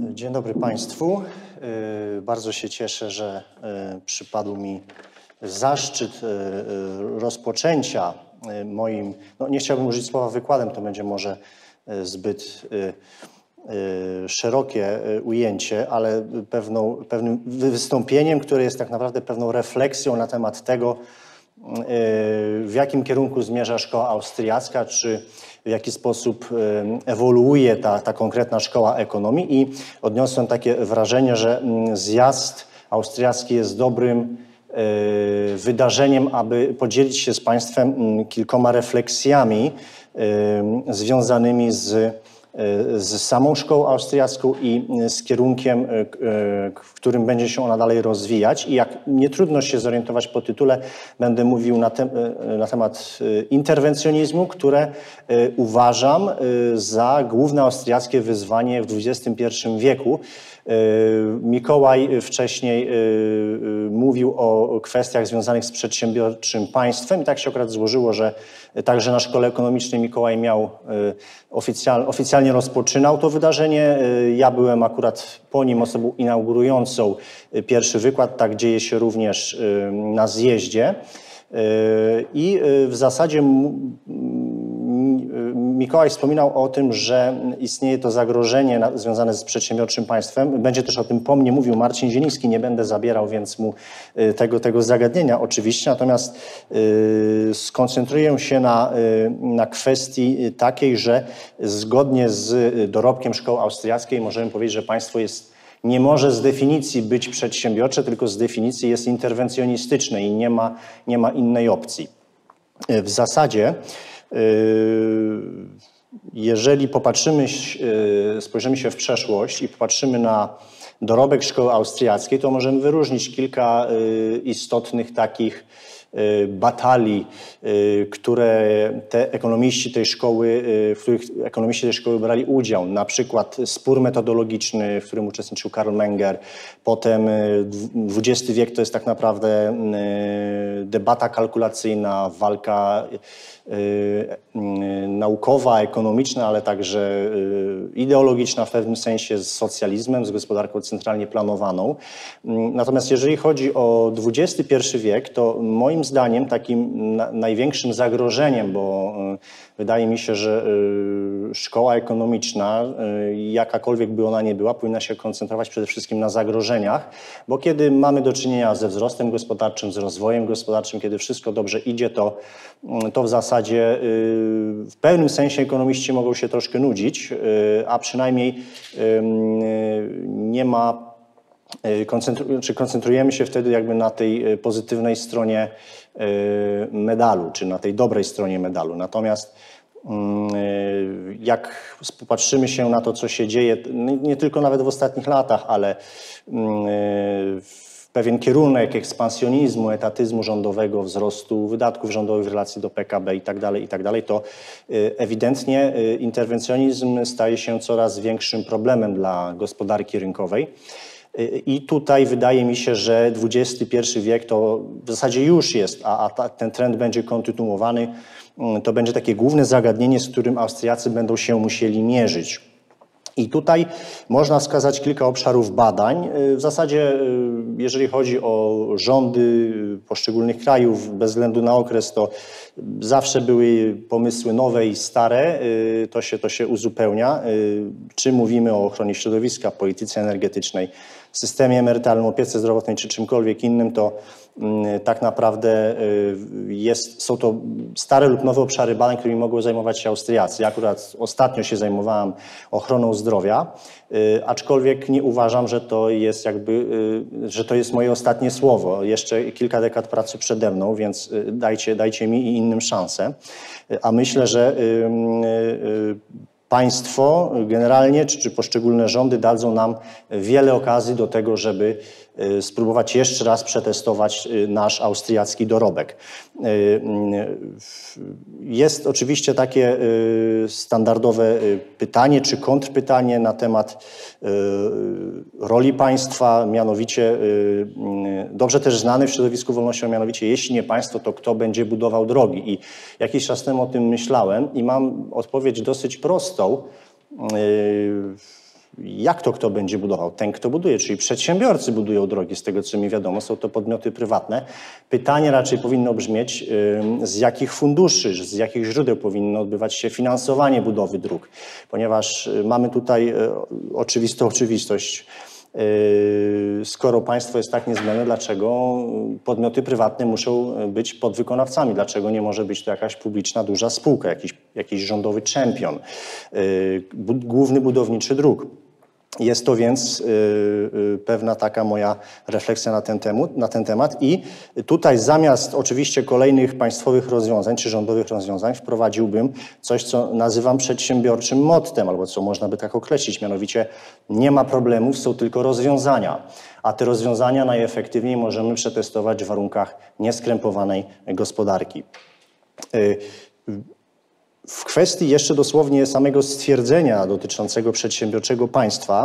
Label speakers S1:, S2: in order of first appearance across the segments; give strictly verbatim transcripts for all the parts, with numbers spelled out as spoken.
S1: Dzień dobry Państwu. Bardzo się cieszę, że przypadł mi zaszczyt rozpoczęcia moim, no nie chciałbym użyć słowa wykładem, to będzie może zbyt szerokie ujęcie, ale pewną, pewnym wystąpieniem, które jest tak naprawdę pewną refleksją na temat tego, w jakim kierunku zmierza szkoła austriacka, czy w jaki sposób ewoluuje ta, ta konkretna szkoła ekonomii, i odniosłem takie wrażenie, że zjazd austriacki jest dobrym wydarzeniem, aby podzielić się z Państwem kilkoma refleksjami związanymi z, z samą szkołą austriacką i z kierunkiem, w którym będzie się ona dalej rozwijać. I jak nie trudno się zorientować po tytule, będę mówił na, te, na temat interwencjonizmu, które uważam za główne austriackie wyzwanie w dwudziestym pierwszym wieku. Mikołaj wcześniej mówił o kwestiach związanych z przedsiębiorczym państwem i tak się akurat złożyło, że także na szkole ekonomicznej Mikołaj miał oficjal, oficjalnie rozpoczynał to wydarzenie. Ja byłem akurat po nim osobą inaugurującą pierwszy wykład, tak dzieje się również na zjeździe. I w zasadzie Mikołaj wspominał o tym, że istnieje to zagrożenie związane z przedsiębiorczym państwem. Będzie też o tym po mnie mówił Marcin Zieliński, nie będę zabierał więc mu tego, tego zagadnienia oczywiście, natomiast skoncentruję się na, na kwestii takiej, że zgodnie z dorobkiem szkoły austriackiej możemy powiedzieć, że państwo jest nie może z definicji być przedsiębiorcze, tylko z definicji jest interwencjonistyczne i nie ma, nie ma innej opcji. W zasadzie, jeżeli popatrzymy, spojrzymy się w przeszłość i popatrzymy na dorobek szkoły austriackiej, to możemy wyróżnić kilka istotnych takich batalii, które te ekonomiści tej szkoły, w których ekonomiści tej szkoły brali udział. Na przykład spór metodologiczny, w którym uczestniczył Karl Menger. Potem dwudziesty wiek to jest tak naprawdę debata kalkulacyjna, walka naukowa, ekonomiczna, ale także ideologiczna w pewnym sensie z socjalizmem, z gospodarką centralnie planowaną. Natomiast jeżeli chodzi o dwudziesty pierwszy wiek, to moim zdaniem takim największym zagrożeniem, bo wydaje mi się, że szkoła ekonomiczna, jakakolwiek by ona nie była, powinna się koncentrować przede wszystkim na zagrożeniach, bo kiedy mamy do czynienia ze wzrostem gospodarczym, z rozwojem gospodarczym, kiedy wszystko dobrze idzie, to, to w zasadzie w pewnym sensie ekonomiści mogą się troszkę nudzić, a przynajmniej nie ma, koncentru, czy koncentrujemy się wtedy jakby na tej pozytywnej stronie medalu, czy na tej dobrej stronie medalu. Natomiast jak popatrzymy się na to, co się dzieje, nie tylko nawet w ostatnich latach, ale pewien kierunek ekspansjonizmu, etatyzmu rządowego, wzrostu wydatków rządowych w relacji do P K B i tak dalej, i tak dalej, to ewidentnie interwencjonizm staje się coraz większym problemem dla gospodarki rynkowej. I tutaj wydaje mi się, że dwudziesty pierwszy wiek to w zasadzie już jest, a, a ta, ten trend będzie kontynuowany. To będzie takie główne zagadnienie, z którym Austriacy będą się musieli mierzyć. I tutaj można wskazać kilka obszarów badań. W zasadzie, jeżeli chodzi o rządy poszczególnych krajów, bez względu na okres, to zawsze były pomysły nowe i stare, to się, to się uzupełnia. Czy mówimy o ochronie środowiska, polityce energetycznej, systemie emerytalnym, opiece zdrowotnej czy czymkolwiek innym, to tak naprawdę jest, są to stare lub nowe obszary badań, którymi mogą zajmować się Austriacy. Ja akurat ostatnio się zajmowałem ochroną zdrowia, aczkolwiek nie uważam, że to jest jakby, że to jest moje ostatnie słowo. Jeszcze kilka dekad pracy przede mną, więc dajcie, dajcie mi i innym szansę. A myślę, że państwo generalnie, czy, czy poszczególne rządy dadzą nam wiele okazji do tego, żeby spróbować jeszcze raz przetestować nasz austriacki dorobek. Jest oczywiście takie standardowe pytanie czy kontrpytanie na temat roli państwa, mianowicie dobrze też znany w środowisku wolnością, mianowicie jeśli nie państwo, to kto będzie budował drogi. I jakiś czas temu o tym myślałem i mam odpowiedź dosyć prostą. Jak to kto będzie budował? Ten, kto buduje, czyli przedsiębiorcy budują drogi, z tego co mi wiadomo, są to podmioty prywatne. Pytanie raczej powinno brzmieć, z jakich funduszy, z jakich źródeł powinno odbywać się finansowanie budowy dróg, ponieważ mamy tutaj oczywistą oczywistość. Skoro państwo jest tak niezbędne, dlaczego podmioty prywatne muszą być podwykonawcami? Dlaczego nie może być to jakaś publiczna, duża spółka, jakiś, jakiś rządowy czempion, główny budowniczy dróg? Jest to więc y, y, pewna taka moja refleksja na ten, temu, na ten temat i tutaj zamiast oczywiście kolejnych państwowych rozwiązań czy rządowych rozwiązań wprowadziłbym coś, co nazywam przedsiębiorczym mottem, albo co można by tak określić, mianowicie nie ma problemów, są tylko rozwiązania, a te rozwiązania najefektywniej możemy przetestować w warunkach nieskrępowanej gospodarki. Y, W kwestii jeszcze dosłownie samego stwierdzenia dotyczącego przedsiębiorczego państwa,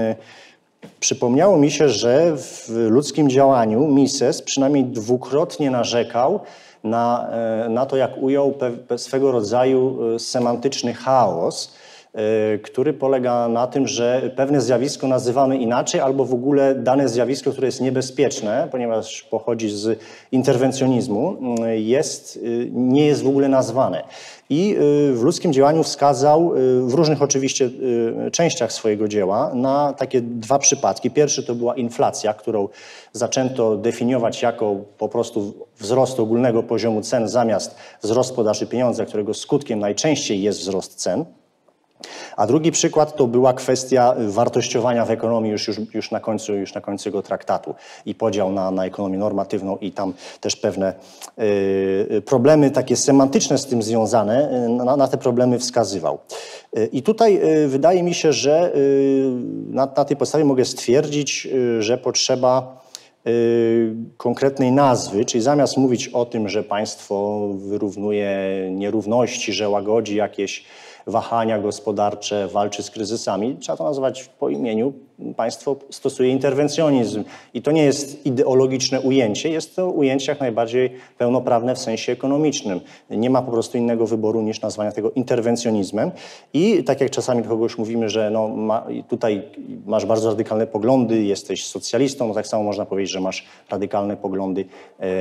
S1: yy, przypomniało mi się, że w ludzkim działaniu Mises przynajmniej dwukrotnie narzekał na, yy, na to, jak ujął pe, swego rodzaju yy, semantyczny chaos, yy, który polega na tym, że pewne zjawisko nazywamy inaczej albo w ogóle dane zjawisko, które jest niebezpieczne, ponieważ pochodzi z interwencjonizmu, yy, jest, yy, nie jest w ogóle nazwane. I w ludzkim działaniu wskazał w różnych oczywiście częściach swojego dzieła na takie dwa przypadki. Pierwszy to była inflacja, którą zaczęto definiować jako po prostu wzrost ogólnego poziomu cen zamiast wzrost podaży pieniądza, którego skutkiem najczęściej jest wzrost cen. A drugi przykład to była kwestia wartościowania w ekonomii już, już, już, na, końcu, już na końcu tego traktatu i podział na, na ekonomię normatywną i tam też pewne y, problemy takie semantyczne z tym związane, na, na te problemy wskazywał. Y, I tutaj y, wydaje mi się, że y, na, na tej podstawie mogę stwierdzić, y, że potrzeba y, konkretnej nazwy, czyli zamiast mówić o tym, że państwo wyrównuje nierówności, że łagodzi jakieś wahania gospodarcze, walczy z kryzysami, trzeba to nazwać po imieniu. Państwo stosuje interwencjonizm i to nie jest ideologiczne ujęcie, jest to ujęcie jak najbardziej pełnoprawne w sensie ekonomicznym. Nie ma po prostu innego wyboru niż nazwania tego interwencjonizmem i tak jak czasami do kogoś mówimy, że no ma, tutaj masz bardzo radykalne poglądy, jesteś socjalistą, no tak samo można powiedzieć, że masz radykalne poglądy e,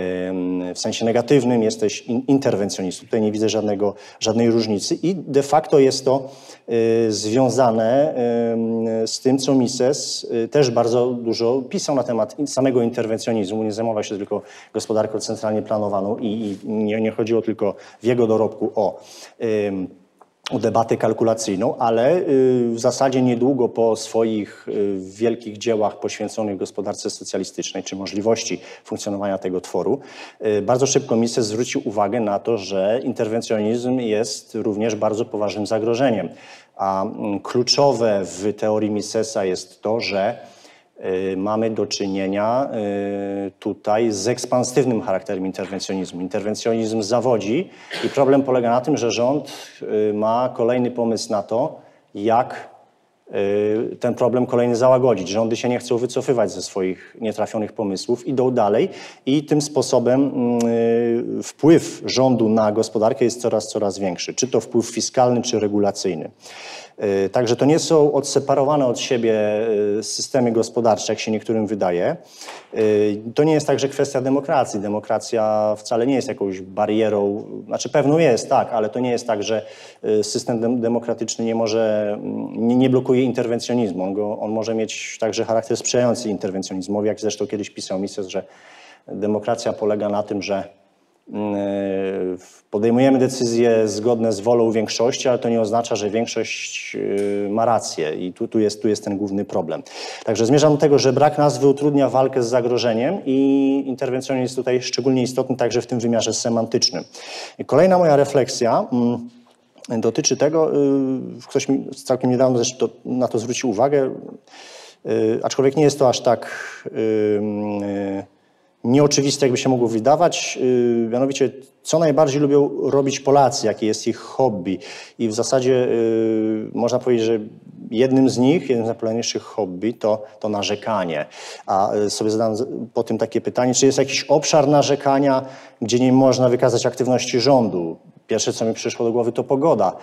S1: w sensie negatywnym, jesteś in, interwencjonistą. Tutaj nie widzę żadnego, żadnej różnicy i de facto jest to e, związane e, z tym, co Mises też bardzo dużo pisał na temat samego interwencjonizmu. Nie zajmował się tylko gospodarką centralnie planowaną i, i nie, nie chodziło tylko w jego dorobku o, ym, o debatę kalkulacyjną, ale y, w zasadzie niedługo po swoich y, wielkich dziełach poświęconych gospodarce socjalistycznej czy możliwości funkcjonowania tego tworu, y, bardzo szybko Mises zwrócił uwagę na to, że interwencjonizm jest również bardzo poważnym zagrożeniem. A kluczowe w teorii Misesa jest to, że y, mamy do czynienia y, tutaj z ekspansywnym charakterem interwencjonizmu. Interwencjonizm zawodzi i problem polega na tym, że rząd y, ma kolejny pomysł na to, jak y, ten problem kolejny załagodzić. Rządy się nie chcą wycofywać ze swoich nietrafionych pomysłów, idą dalej i tym sposobem y, wpływ rządu na gospodarkę jest coraz, coraz większy. Czy to wpływ fiskalny, czy regulacyjny. Także to nie są odseparowane od siebie systemy gospodarcze, jak się niektórym wydaje. To nie jest także kwestia demokracji. Demokracja wcale nie jest jakąś barierą, znaczy pewną jest, tak, ale to nie jest tak, że system demokratyczny nie może, nie, nie blokuje interwencjonizmu. On, go, on może mieć także charakter sprzyjający interwencjonizmowi, jak zresztą kiedyś pisał Mises, że demokracja polega na tym, że podejmujemy decyzje zgodne z wolą większości, ale to nie oznacza, że większość ma rację i tu, tu, jest, tu jest ten główny problem. Także zmierzam do tego, że brak nazwy utrudnia walkę z zagrożeniem i interwencjonizm jest tutaj szczególnie istotny także w tym wymiarze semantycznym. I kolejna moja refleksja dotyczy tego, ktoś mi całkiem niedawno zresztą na to zwrócił uwagę, aczkolwiek nie jest to aż tak nieoczywiste, jakby się mogło wydawać, yy, mianowicie co najbardziej lubią robić Polacy, jakie jest ich hobby. I w zasadzie yy, można powiedzieć, że jednym z nich, jednym z najpopularniejszych hobby to, to narzekanie. A yy, sobie zadam po tym takie pytanie, czy jest jakiś obszar narzekania, gdzie nie można wykazać aktywności rządu? Pierwsze, co mi przyszło do głowy, to pogoda.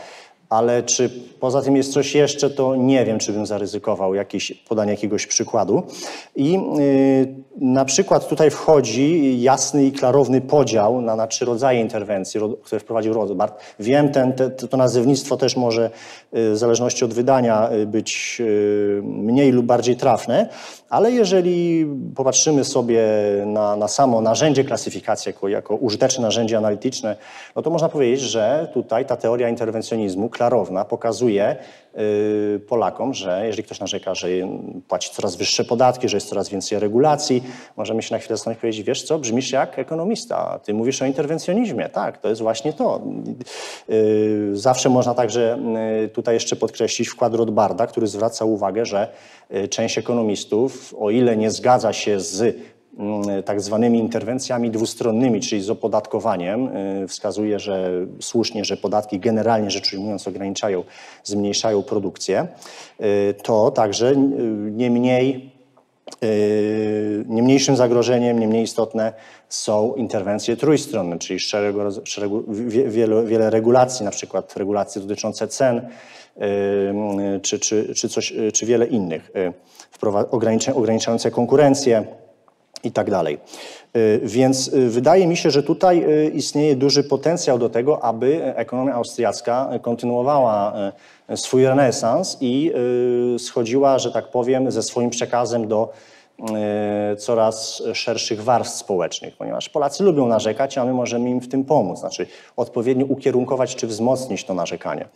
S1: Ale czy poza tym jest coś jeszcze, to nie wiem, czy bym zaryzykował jakieś, podanie jakiegoś przykładu. I yy, na przykład tutaj wchodzi jasny i klarowny podział na, na trzy rodzaje interwencji, które wprowadził Rothbard. Wiem, ten, te, to nazewnictwo też może yy, w zależności od wydania yy, być yy, mniej lub bardziej trafne, ale jeżeli popatrzymy sobie na, na samo narzędzie klasyfikacji jako, jako użyteczne narzędzie analityczne, no to można powiedzieć, że tutaj ta teoria interwencjonizmu klarowna pokazuje y, Polakom, że jeżeli ktoś narzeka, że płaci coraz wyższe podatki, że jest coraz więcej regulacji, możemy się na chwilę zastanowić i powiedzieć, wiesz co, brzmisz jak ekonomista, ty mówisz o interwencjonizmie. Tak, to jest właśnie to. Y, zawsze można także y, tutaj jeszcze podkreślić wkład Rothbarda, który zwraca uwagę, że y, część ekonomistów, o ile nie zgadza się z tak zwanymi interwencjami dwustronnymi, czyli z opodatkowaniem, wskazuje, że słusznie, że podatki generalnie rzecz ujmując ograniczają, zmniejszają produkcję, to także nie mniej, nie mniejszym zagrożeniem, nie mniej istotne są interwencje trójstronne, czyli szeregu, szeregu, wiele, wiele regulacji, na przykład regulacje dotyczące cen, czy, czy, czy, coś, czy wiele innych, ograniczające konkurencję, i tak dalej. Więc wydaje mi się, że tutaj istnieje duży potencjał do tego, aby ekonomia austriacka kontynuowała swój renesans i schodziła, że tak powiem, ze swoim przekazem do coraz szerszych warstw społecznych, ponieważ Polacy lubią narzekać, a my możemy im w tym pomóc, znaczy odpowiednio ukierunkować czy wzmocnić to narzekanie.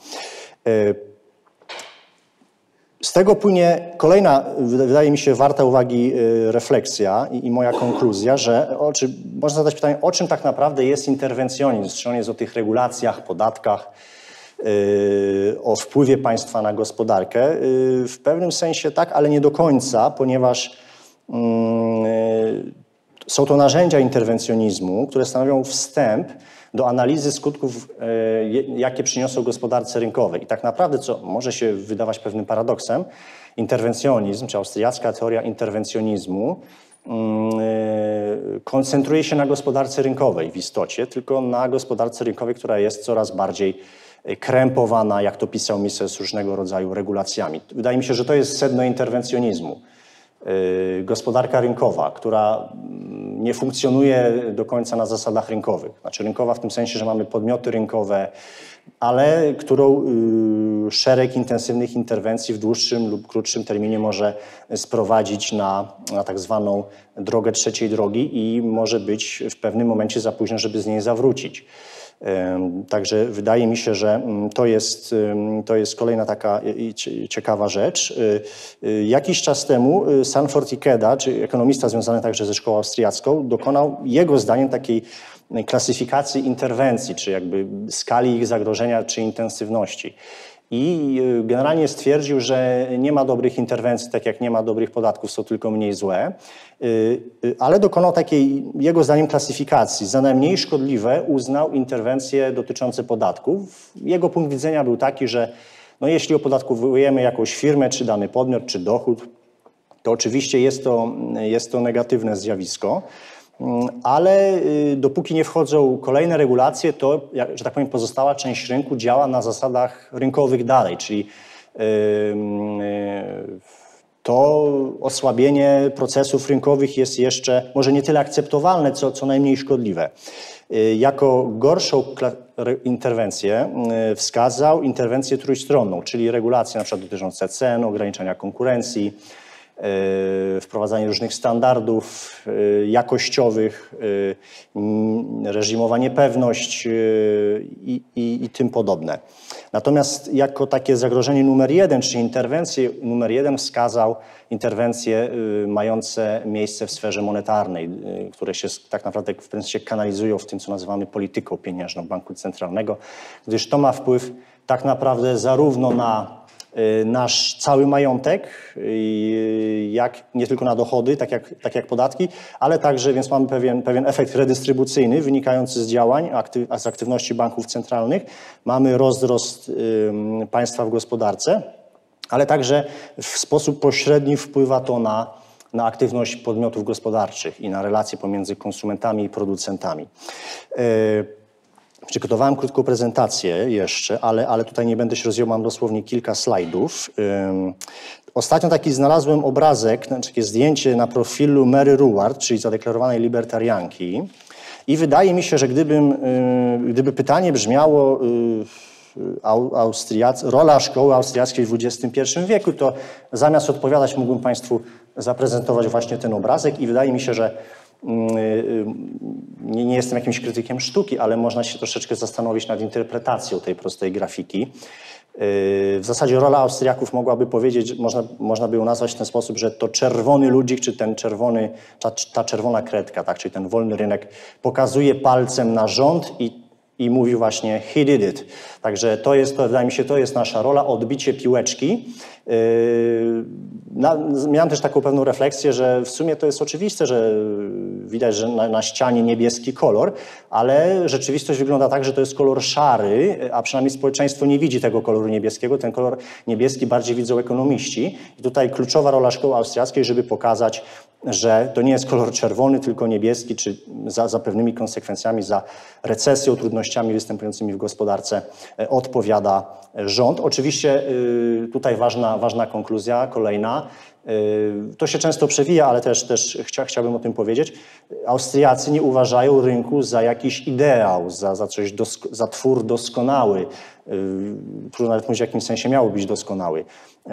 S1: Z tego płynie kolejna, wydaje mi się, warta uwagi refleksja i, i moja konkluzja, że o, czy, można zadać pytanie, o czym tak naprawdę jest interwencjonizm, czy on jest o tych regulacjach, podatkach, yy, o wpływie państwa na gospodarkę. Yy, w pewnym sensie tak, ale nie do końca, ponieważ yy, są to narzędzia interwencjonizmu, które stanowią wstęp do analizy skutków, jakie przyniosą gospodarce rynkowej. I tak naprawdę, co może się wydawać pewnym paradoksem, interwencjonizm, czy austriacka teoria interwencjonizmu koncentruje się na gospodarce rynkowej w istocie, tylko na gospodarce rynkowej, która jest coraz bardziej krępowana, jak to pisał Mises, różnego rodzaju regulacjami. Wydaje mi się, że to jest sedno interwencjonizmu. Gospodarka rynkowa, która nie funkcjonuje do końca na zasadach rynkowych. Znaczy rynkowa w tym sensie, że mamy podmioty rynkowe, ale którą szereg intensywnych interwencji w dłuższym lub krótszym terminie może sprowadzić na, na tak zwaną drogę trzeciej drogi i może być w pewnym momencie za późno, żeby z niej zawrócić. Także wydaje mi się, że to jest, to jest kolejna taka ciekawa rzecz. Jakiś czas temu Sanford Ikeda, czy ekonomista związany także ze szkołą austriacką, dokonał jego zdaniem takiej klasyfikacji interwencji, czy jakby skali ich zagrożenia, czy intensywności. I generalnie stwierdził, że nie ma dobrych interwencji, tak jak nie ma dobrych podatków, są tylko mniej złe, ale dokonał takiej, jego zdaniem, klasyfikacji. Za najmniej szkodliwe uznał interwencje dotyczące podatków. Jego punkt widzenia był taki, że no jeśli opodatkowujemy jakąś firmę, czy dany podmiot, czy dochód, to oczywiście jest to, jest to negatywne zjawisko, ale dopóki nie wchodzą kolejne regulacje, to, że tak powiem, pozostała część rynku działa na zasadach rynkowych dalej, czyli to osłabienie procesów rynkowych jest jeszcze może nie tyle akceptowalne, co, co najmniej szkodliwe. Jako gorszą interwencję wskazał interwencję trójstronną, czyli regulacje na przykład dotyczące cen, ograniczania konkurencji, wprowadzanie różnych standardów jakościowych, reżimowa niepewność i, i, i tym podobne. Natomiast jako takie zagrożenie numer jeden, czy interwencję numer jeden wskazał interwencje mające miejsce w sferze monetarnej, które się tak naprawdę w pewnym sensie kanalizują w tym, co nazywamy polityką pieniężną banku centralnego, gdyż to ma wpływ tak naprawdę zarówno na nasz cały majątek, jak, nie tylko na dochody, tak jak, tak jak podatki, ale także, więc mamy pewien, pewien efekt redystrybucyjny wynikający z działań, aktyw, z aktywności banków centralnych. Mamy rozrost y, państwa w gospodarce, ale także w sposób pośredni wpływa to na, na aktywność podmiotów gospodarczych i na relacje pomiędzy konsumentami i producentami. Y, Przygotowałem krótką prezentację jeszcze, ale, ale tutaj nie będę się rozwijał, mam dosłownie kilka slajdów. Um, ostatnio taki znalazłem obrazek, znaczy takie zdjęcie na profilu Mary Ruwart, czyli zadeklarowanej libertarianki. I wydaje mi się, że gdybym, y, gdyby pytanie brzmiało y, Austriac, rola szkoły austriackiej w dwudziestym pierwszym wieku, to zamiast odpowiadać mógłbym Państwu zaprezentować właśnie ten obrazek i wydaje mi się, że Nie, nie jestem jakimś krytykiem sztuki, ale można się troszeczkę zastanowić nad interpretacją tej prostej grafiki. W zasadzie rola Austriaków mogłaby powiedzieć, można, można by ją nazwać w ten sposób, że to czerwony ludzik, czy ten czerwony, ta, ta czerwona kredka, tak, czyli ten wolny rynek, pokazuje palcem na rząd i i mówi właśnie he did it. Także to jest, to, wydaje mi się, to jest nasza rola, odbicie piłeczki. Yy, na, miałem też taką pewną refleksję, że w sumie to jest oczywiste, że widać, że na, na ścianie niebieski kolor, ale rzeczywistość wygląda tak, że to jest kolor szary, a przynajmniej społeczeństwo nie widzi tego koloru niebieskiego. Ten kolor niebieski bardziej widzą ekonomiści. I tutaj kluczowa rola szkoły austriackiej, żeby pokazać, że to nie jest kolor czerwony, tylko niebieski, czy za, za pewnymi konsekwencjami, za recesją, trudnościami występującymi w gospodarce odpowiada rząd. Oczywiście tutaj ważna, ważna konkluzja, kolejna. To się często przewija, ale też, też chcia, chciałbym o tym powiedzieć. Austriacy nie uważają rynku za jakiś ideał, za, za, coś dosk za twór doskonały. Trudno nawet mówić, w jakim sensie miało być doskonały.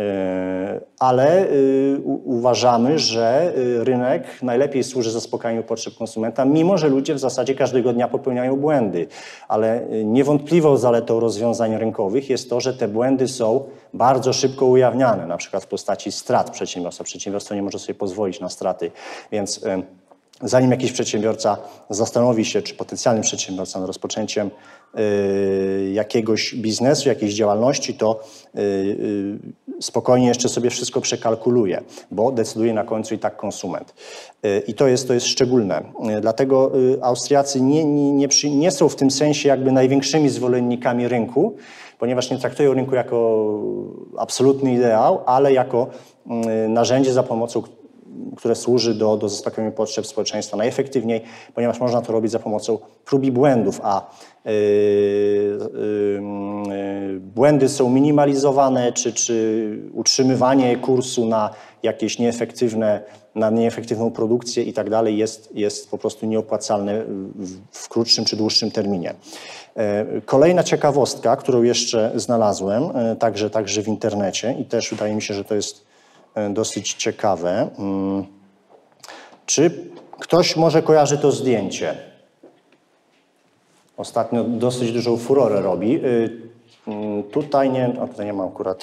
S1: Ale uważamy, że rynek najlepiej służy zaspokajaniu potrzeb konsumenta, mimo że ludzie w zasadzie każdego dnia popełniają błędy. Ale niewątpliwą zaletą rozwiązań rynkowych jest to, że te błędy są bardzo szybko ujawniane, na przykład w postaci strat przedsiębiorstwa. Przedsiębiorstwo nie może sobie pozwolić na straty, więc zanim jakiś przedsiębiorca zastanowi się, czy potencjalny przedsiębiorca nad rozpoczęciem y, jakiegoś biznesu, jakiejś działalności, to y, y, spokojnie jeszcze sobie wszystko przekalkuluje, bo decyduje na końcu i tak konsument. Y, I to jest, to jest szczególne. Y, dlatego y, Austriacy nie, nie, nie, przy, nie są w tym sensie jakby największymi zwolennikami rynku, ponieważ nie traktują rynku jako absolutny ideał, ale jako y, narzędzie, za pomocą które służy do, do zaspokojenia potrzeb społeczeństwa najefektywniej, ponieważ można to robić za pomocą prób i błędów, a yy, yy, błędy są minimalizowane, czy, czy utrzymywanie kursu na jakieś nieefektywne, na nieefektywną produkcję i tak dalej jest, jest po prostu nieopłacalne w, w krótszym czy dłuższym terminie. Yy, kolejna ciekawostka, którą jeszcze znalazłem, yy, także, także w internecie i też wydaje mi się, że to jest dosyć ciekawe. Czy ktoś może kojarzy to zdjęcie? Ostatnio dosyć dużą furorę robi. Tutaj nie, o, tutaj nie mam akurat.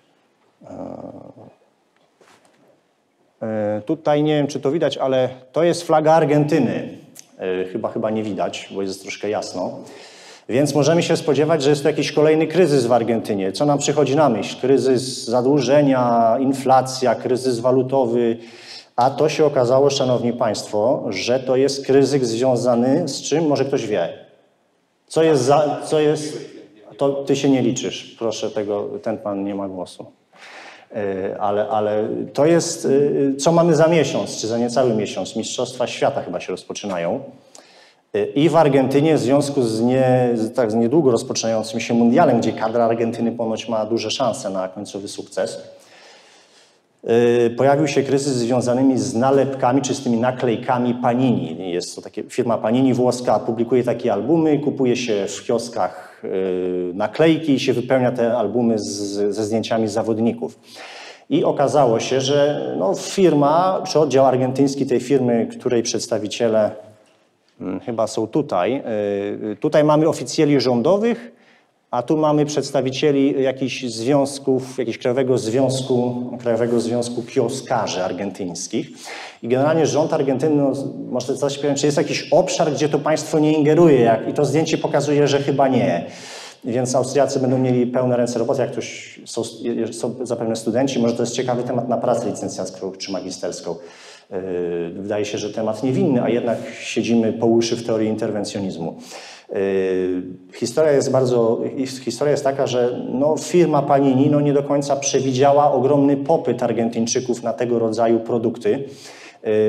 S1: Tutaj nie wiem, czy to widać, ale to jest flaga Argentyny. Chyba, chyba nie widać, bo jest troszkę jasno. Więc możemy się spodziewać, że jest to jakiś kolejny kryzys w Argentynie. Co nam przychodzi na myśl? Kryzys zadłużenia, inflacja, kryzys walutowy. A to się okazało, szanowni państwo, że to jest kryzys związany z czym? Może ktoś wie. Co jest za... Co jest, to ty się nie liczysz. Proszę, tego, ten pan nie ma głosu. Ale, ale to jest... Co mamy za miesiąc, czy za niecały miesiąc? Mistrzostwa Świata chyba się rozpoczynają. I w Argentynie w związku z, nie, z tak z niedługo rozpoczynającym się mundialem, gdzie kadra Argentyny ponoć ma duże szanse na końcowy sukces, yy, pojawił się kryzys związany z nalepkami czy z tymi naklejkami Panini. Jest to takie, firma Panini włoska publikuje takie albumy, kupuje się w kioskach yy, naklejki i się wypełnia te albumy z, ze zdjęciami zawodników. I okazało się, że no, firma, czy oddział argentyński tej firmy, której przedstawiciele chyba są tutaj. Tutaj mamy oficjeli rządowych, a tu mamy przedstawicieli jakichś związków, jakiegoś krajowego związku, krajowego związku kioskarzy argentyńskich. I generalnie rząd Argentyny, no, może coś powiedzieć, czy jest jakiś obszar, gdzie to państwo nie ingeruje, jak, i to zdjęcie pokazuje, że chyba nie. Więc Austriacy będą mieli pełne ręce roboty, jak ktoś są, są zapewne studenci, może to jest ciekawy temat na pracę licencjacką czy magisterską. Wydaje się, że temat niewinny, a jednak siedzimy po uszy w teorii interwencjonizmu. Historia jest bardzo, historia jest taka, że no, firma Panini no, nie do końca przewidziała ogromny popyt Argentyńczyków na tego rodzaju produkty.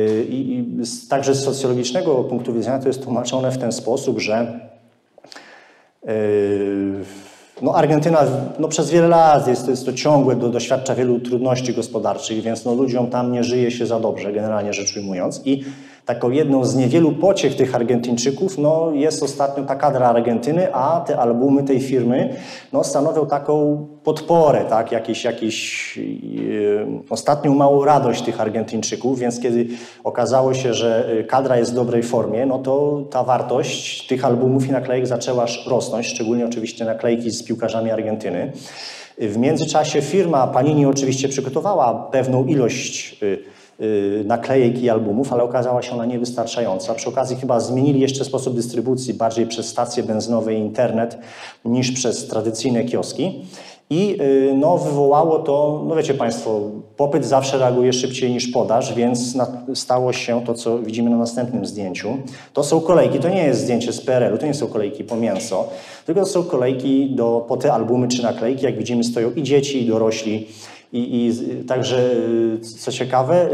S1: I, i także z socjologicznego punktu widzenia to jest tłumaczone w ten sposób, że No Argentyna no przez wiele lat jest, jest to ciągłe, do, doświadcza wielu trudności gospodarczych, więc no ludziom tam nie żyje się za dobrze, generalnie rzecz ujmując. I taką jedną z niewielu pociech tych Argentyńczyków no, jest ostatnio ta kadra Argentyny, a te albumy tej firmy no, stanowią taką podporę, tak? Jakieś, jakieś yy, ostatnią małą radość tych Argentyńczyków, więc kiedy okazało się, że kadra jest w dobrej formie, no to ta wartość tych albumów i naklejek zaczęła rosnąć, szczególnie oczywiście naklejki z piłkarzami Argentyny. W międzyczasie firma Panini oczywiście przygotowała pewną ilość yy, naklejek i albumów, ale okazała się ona niewystarczająca. Przy okazji chyba zmienili jeszcze sposób dystrybucji, bardziej przez stacje benzynowe i internet niż przez tradycyjne kioski. I no, wywołało to, no wiecie Państwo, popyt zawsze reaguje szybciej niż podaż, więc stało się to, co widzimy na następnym zdjęciu. To są kolejki, to nie jest zdjęcie z P R L u, to nie są kolejki po mięso, tylko to są kolejki do, po te albumy czy naklejki. Jak widzimy, stoją i dzieci, i dorośli. I, I także, co ciekawe,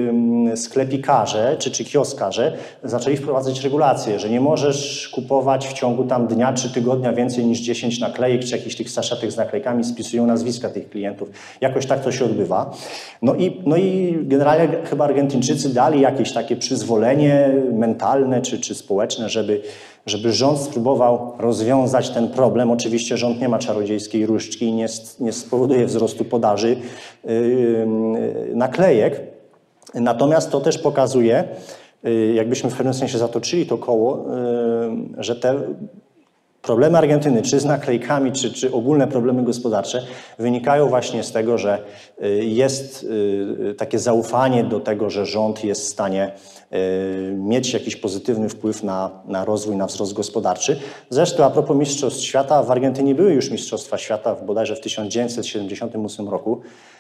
S1: sklepikarze czy, czy kioskarze zaczęli wprowadzać regulacje, że nie możesz kupować w ciągu tam dnia czy tygodnia więcej niż dziesięć naklejek, czy jakichś tych saszetek z naklejkami, spisują nazwiska tych klientów. Jakoś tak to się odbywa. No i, no i generalnie chyba Argentyńczycy dali jakieś takie przyzwolenie mentalne czy, czy społeczne, żeby żeby rząd spróbował rozwiązać ten problem. Oczywiście rząd nie ma czarodziejskiej różdżki i nie, nie spowoduje wzrostu podaży yy, naklejek. Natomiast to też pokazuje, yy, jakbyśmy w pewnym sensie zatoczyli to koło, yy, że te problemy Argentyny, czy z naklejkami, czy, czy ogólne problemy gospodarcze wynikają właśnie z tego, że jest takie zaufanie do tego, że rząd jest w stanie mieć jakiś pozytywny wpływ na, na rozwój, na wzrost gospodarczy. Zresztą a propos Mistrzostw Świata, w Argentynie były już Mistrzostwa Świata bodajże w tysiąc dziewięćset siedemdziesiątym ósmym roku,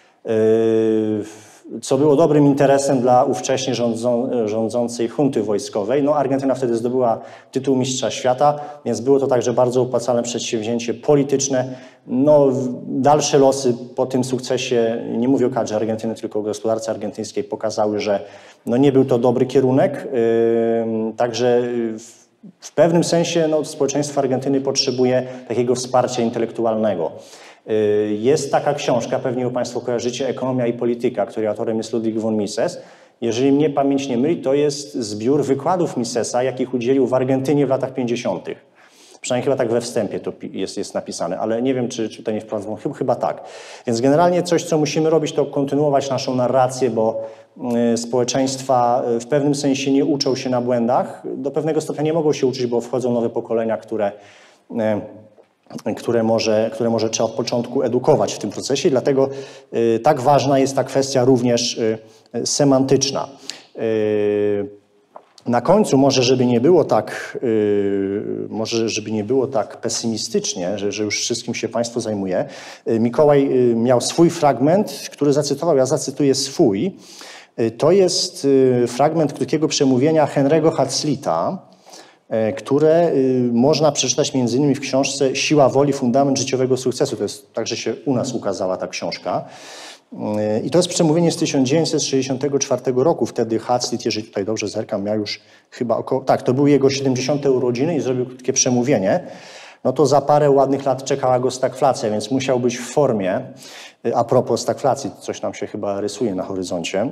S1: co było dobrym interesem dla ówcześnie rządzą, rządzącej junty wojskowej. No, Argentyna wtedy zdobyła tytuł mistrza świata, więc było to także bardzo opłacalne przedsięwzięcie polityczne. No, dalsze losy po tym sukcesie, nie mówię o kadrze Argentyny, tylko o gospodarce argentyńskiej, pokazały, że no, nie był to dobry kierunek. Yy, także w, w pewnym sensie no, społeczeństwo Argentyny potrzebuje takiego wsparcia intelektualnego. Jest taka książka, pewnie ją Państwo kojarzycie, Ekonomia i polityka, której autorem jest Ludwig von Mises. Jeżeli mnie pamięć nie myli, to jest zbiór wykładów Misesa, jakich udzielił w Argentynie w latach pięćdziesiątych. Przynajmniej chyba tak we wstępie to jest, jest napisane, ale nie wiem, czy, czy tutaj nie wprowadzą, chyba, chyba tak. Więc generalnie coś, co musimy robić, to kontynuować naszą narrację, bo y, społeczeństwa w pewnym sensie nie uczą się na błędach. Do pewnego stopnia nie mogą się uczyć, bo wchodzą nowe pokolenia, które... Y, Które może, które może trzeba od początku edukować w tym procesie. Dlatego y, tak ważna jest ta kwestia również y, semantyczna. Y, na końcu może, żeby nie było tak, y, może, żeby nie było tak pesymistycznie, że, że już wszystkim się Państwo zajmuje, y, Mikołaj y, miał swój fragment, który zacytował, ja zacytuję swój. Y, to jest y, fragment krótkiego przemówienia Henry'ego Huxley'a, które można przeczytać między innymi w książce Siła woli, fundament życiowego sukcesu. To jest, także się u nas ukazała ta książka. I to jest przemówienie z tysiąc dziewięćset sześćdziesiątego czwartego roku. Wtedy Huxley, jeżeli tutaj dobrze zerkam, miał już chyba około... Tak, to były jego siedemdziesiąte urodziny i zrobił krótkie przemówienie. No to za parę ładnych lat czekała go stagflacja, więc musiał być w formie. A propos stagflacji, coś nam się chyba rysuje na horyzoncie.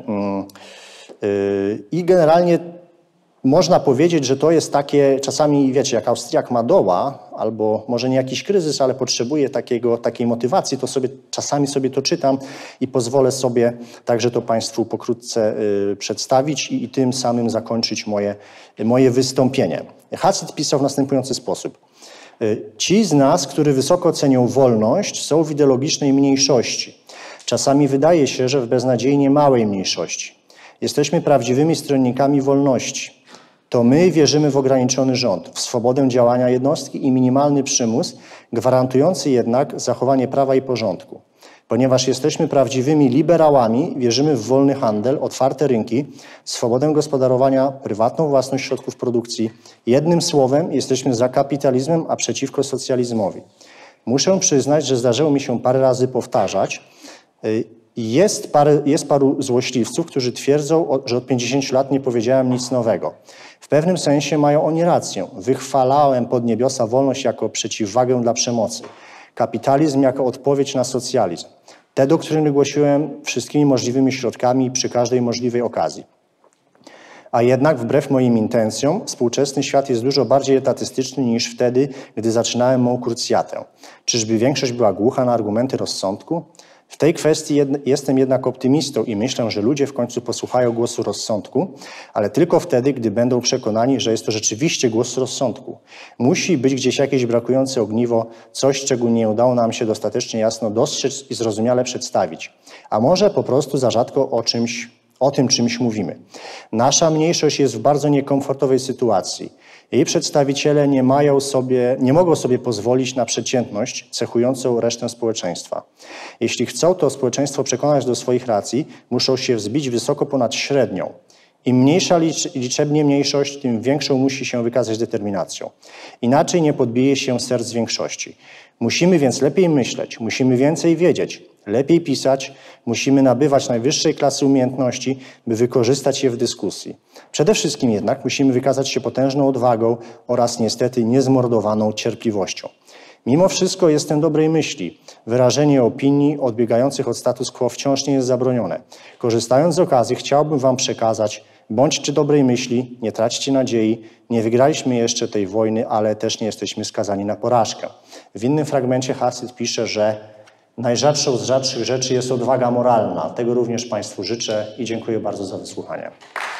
S1: I generalnie można powiedzieć, że to jest takie, czasami wiecie, jak Austriak ma doła, albo może nie jakiś kryzys, ale potrzebuje takiego, takiej motywacji, to sobie czasami sobie to czytam i pozwolę sobie także to Państwu pokrótce y, przedstawić i, i tym samym zakończyć moje, moje wystąpienie. Huxley pisał w następujący sposób. Ci z nas, którzy wysoko cenią wolność, są w ideologicznej mniejszości. Czasami wydaje się, że w beznadziejnie małej mniejszości. Jesteśmy prawdziwymi stronnikami wolności. To my wierzymy w ograniczony rząd, w swobodę działania jednostki i minimalny przymus, gwarantujący jednak zachowanie prawa i porządku. Ponieważ jesteśmy prawdziwymi liberałami, wierzymy w wolny handel, otwarte rynki, swobodę gospodarowania, prywatną własność środków produkcji. Jednym słowem, jesteśmy za kapitalizmem, a przeciwko socjalizmowi. Muszę przyznać, że zdarzyło mi się parę razy powtarzać Jest, parę, jest paru złośliwców, którzy twierdzą, że od pięćdziesięciu lat nie powiedziałem nic nowego. W pewnym sensie mają oni rację. Wychwalałem pod niebiosa wolność jako przeciwwagę dla przemocy. Kapitalizm jako odpowiedź na socjalizm. Te doktryny głosiłem wszystkimi możliwymi środkami przy każdej możliwej okazji. A jednak wbrew moim intencjom współczesny świat jest dużo bardziej etatystyczny niż wtedy, gdy zaczynałem mą krucjatę. Czyżby większość była głucha na argumenty rozsądku? W tej kwestii jed jestem jednak optymistą i myślę, że ludzie w końcu posłuchają głosu rozsądku, ale tylko wtedy, gdy będą przekonani, że jest to rzeczywiście głos rozsądku. Musi być gdzieś jakieś brakujące ogniwo, coś, czego nie udało nam się dostatecznie jasno dostrzec i zrozumiale przedstawić. A może po prostu za rzadko o czymś, o tym czymś mówimy. Nasza mniejszość jest w bardzo niekomfortowej sytuacji. Jej przedstawiciele nie mają sobie, nie mogą sobie pozwolić na przeciętność cechującą resztę społeczeństwa. Jeśli chcą to społeczeństwo przekonać do swoich racji, muszą się wzbić wysoko ponad średnią. Im mniejsza liczebnie mniejszość, tym większą musi się wykazać determinacją. Inaczej nie podbije się serc większości. Musimy więc lepiej myśleć, musimy więcej wiedzieć, lepiej pisać, musimy nabywać najwyższej klasy umiejętności, by wykorzystać je w dyskusji. Przede wszystkim jednak musimy wykazać się potężną odwagą oraz niestety niezmordowaną cierpliwością. Mimo wszystko jestem dobrej myśli. Wyrażenie opinii odbiegających od status quo wciąż nie jest zabronione. Korzystając z okazji, chciałbym Wam przekazać: bądźcie dobrej myśli, nie traćcie nadziei, nie wygraliśmy jeszcze tej wojny, ale też nie jesteśmy skazani na porażkę. W innym fragmencie Hasid pisze, że najrzadszą z rzadszych rzeczy jest odwaga moralna. Tego również Państwu życzę i dziękuję bardzo za wysłuchanie.